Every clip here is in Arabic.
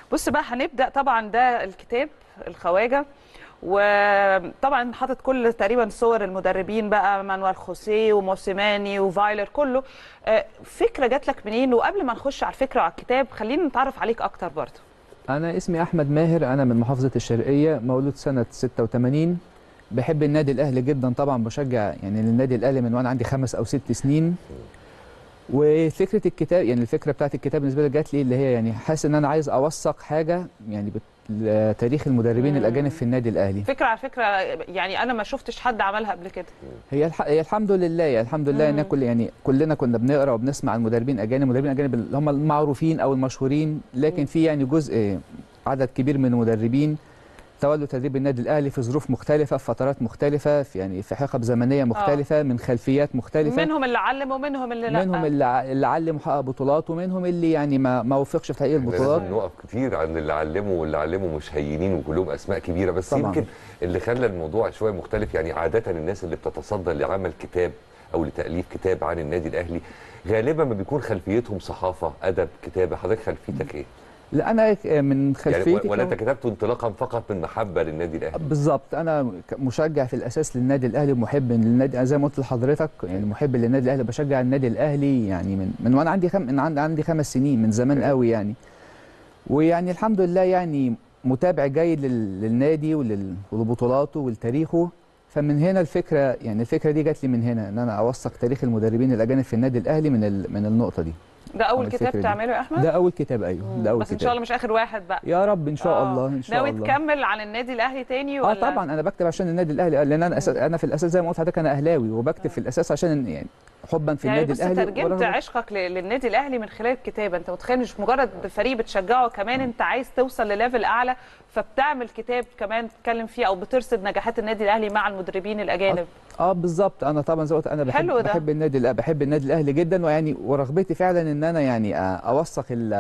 بص بقى، هنبدا طبعا ده الكتاب الخواجه، وطبعا حاطط كل تقريبا صور المدربين بقى، مانويل خوسيه وموسيماني وفايلر كله. فكره جات لك منين؟ وقبل ما نخش على الفكره وعلى الكتاب خلينا نتعرف عليك اكتر برضه. أنا اسمي أحمد ماهر، أنا من محافظة الشرقية، مولود سنة 86. بحب النادي الأهلي جدا طبعا، بشجع يعني النادي الأهلي من وأنا عندي 5 أو 6 سنين. وفكرة الكتاب، يعني الفكرة بتاعت الكتاب بالنسبة لي جات لي اللي هي يعني حاسس إن أنا عايز أوثق حاجة يعني تاريخ المدربين الأجانب في النادي الأهلي. فكره على فكره، يعني انا ما شفتش حد عملها قبل كده. هي الحمد لله، يعني الحمد لله ان كلنا كنا بنقرا وبنسمع عن مدربين اجانب، مدربين اجانب اللي هم المعروفين او المشهورين، لكن في يعني جزء عدد كبير من المدربين تولوا تدريب النادي الاهلي في ظروف مختلفه، في فترات مختلفه، في يعني في حقب زمنيه مختلفه، من خلفيات مختلفه. منهم اللي علم ومنهم اللي لا. منهم اللي علم وحقق بطولات، ومنهم اللي يعني ما وفقش في تحقيق البطولات. لازم نقف كتير عن اللي علموا، واللي علموا مش هينين وكلهم اسماء كبيره، بس طبعا. يمكن اللي خلى الموضوع شويه مختلف، يعني عاده الناس اللي بتتصدى لعمل كتاب او لتاليف كتاب عن النادي الاهلي غالبا ما بيكون خلفيتهم صحافه، ادب، كتابه. حضرتك خلفيتك ايه؟ لا، انا من خلفيتي يعني ولا انت كتبته انطلاقا فقط من محبه للنادي الاهلي؟ بالظبط، انا مشجع في الاساس للنادي الاهلي ومحب للنادي، زي ما قلت لحضرتك يعني محب للنادي الاهلي، بشجع النادي الاهلي يعني من وانا عندي 5 سنين، من زمان قوي يعني. ويعني الحمد لله يعني متابع جيد للنادي ولبطولاته ولتاريخه. فمن هنا الفكره، يعني الفكره دي جات لي من هنا، ان انا اوثق تاريخ المدربين الاجانب في النادي الاهلي من النقطه دي. ده اول كتاب تعمله يا احمد؟ ده اول كتاب، ايوه ده اول بس كتاب. ان شاء الله مش اخر واحد بقى. يا رب ان شاء الله، ان شاء الله. ناوي تكمل عن النادي الاهلي تاني ولا؟ طبعا انا بكتب عشان النادي الاهلي، لان انا في الاساس زي ما قلت لحضرتك انا اهلاوي، وبكتب في الاساس عشان يعني حبا في يعني النادي الاهلي. بس ترجمت عشقك للنادي الاهلي من خلال الكتابه. انت متخيل مش مجرد فريق بتشجعه، كمان انت عايز توصل لليفل اعلى، فبتعمل كتاب كمان تتكلم فيه او بترصد نجاحات النادي الاهلي مع المدربين الاجانب. بالظبط. انا طبعا زي ما قلت انا بحب النادي الاهلي جدا، ويعني ورغبتي فعلا ان انا يعني اوثق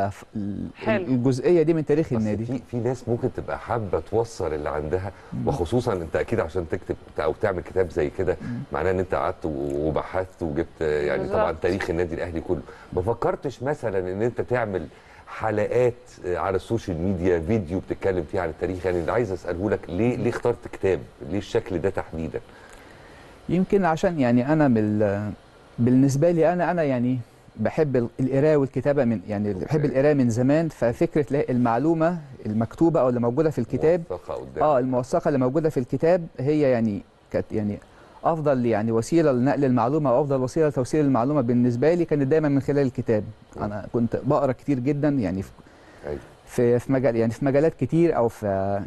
الجزئيه دي من تاريخ النادي. في ناس ممكن تبقى حابه توصل اللي عندها، وخصوصا انت اكيد عشان تكتب او تعمل كتاب زي كده معناه ان انت قعدت وبحثت وجبت يعني بالزبط. طبعا تاريخ النادي الاهلي كله. ما فكرتش مثلا ان انت تعمل حلقات على السوشيال ميديا، فيديو بتتكلم فيه عن التاريخ؟ يعني اللي عايز اساله لك، ليه اخترت كتاب؟ ليه الشكل ده تحديدا؟ يمكن عشان يعني انا بالنسبه لي انا يعني بحب القراءه والكتابه، يعني بحب القراءه من زمان. ففكره المعلومه المكتوبه او اللي موجوده في الكتاب، الموثقه اللي موجوده في الكتاب، هي يعني كانت يعني افضل يعني وسيله لنقل المعلومه، او افضل وسيله لتوصيل المعلومه بالنسبه لي كانت دايما من خلال الكتاب. انا كنت بقرا كتير جدا يعني في مجال، يعني في مجالات كتير، او في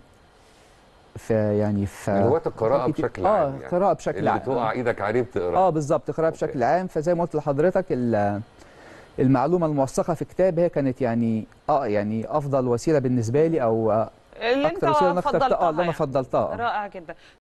يعني هواة القراءة بشكل عام. يعني قراءة بشكل عام، اللي تقع ايدك عليه بتقرا. بالظبط، قراءة بشكل عام. فزي ما قلت لحضرتك المعلومة الموثقة في كتاب هي كانت يعني يعني افضل وسيلة بالنسبة لي، او اللي اكتر وسيلة فضلتها اللي انا فضلتها. رائع جدا.